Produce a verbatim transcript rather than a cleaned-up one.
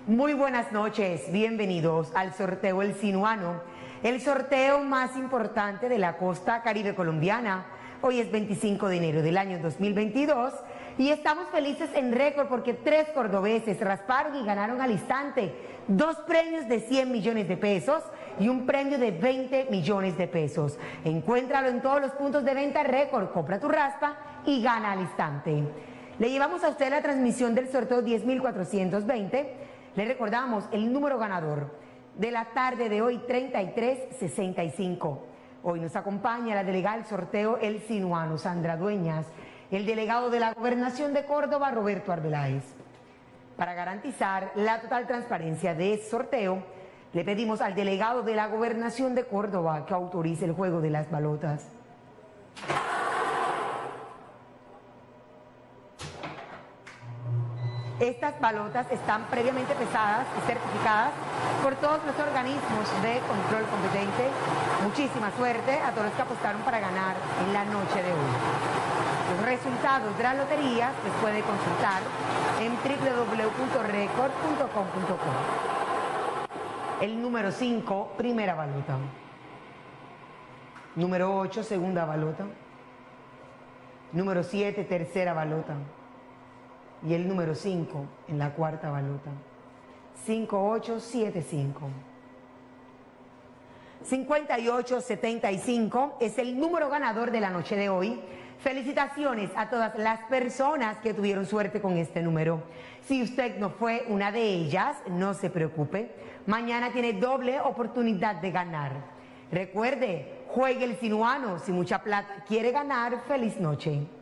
Muy buenas noches, bienvenidos al sorteo El Sinuano, el sorteo más importante de la costa caribe colombiana. Hoy es veinticinco de enero del año dos mil veintidós y estamos felices en récord porque tres cordobeses rasparon y ganaron al instante dos premios de cien millones de pesos y un premio de veinte millones de pesos. Encuéntralo en todos los puntos de venta récord, compra tu raspa y gana al instante. Le llevamos a usted la transmisión del sorteo diez mil cuatrocientos veinte. Le recordamos el número ganador de la tarde de hoy, treinta y tres sesenta y cinco. Hoy nos acompaña la delegada del sorteo El Sinuano, Sandra Dueñas, el delegado de la Gobernación de Córdoba, Roberto Arbeláez. Para garantizar la total transparencia de este sorteo, le pedimos al delegado de la Gobernación de Córdoba que autorice el juego de las balotas. Estas balotas están previamente pesadas y certificadas por todos los organismos de control competente. Muchísima suerte a todos los que apostaron para ganar en la noche de hoy. Los resultados de las loterías los puede consultar en w w w punto record punto com punto co. El número cinco, primera balota. Número ocho, segunda balota. Número siete, tercera balota. Y el número cinco en la cuarta balota. cinco ocho siete cinco. cincuenta y ocho setenta y cinco es el número ganador de la noche de hoy. Felicitaciones a todas las personas que tuvieron suerte con este número. Si usted no fue una de ellas, no se preocupe. Mañana tiene doble oportunidad de ganar. Recuerde, juegue El Sinuano. Si mucha plata quiere ganar, feliz noche.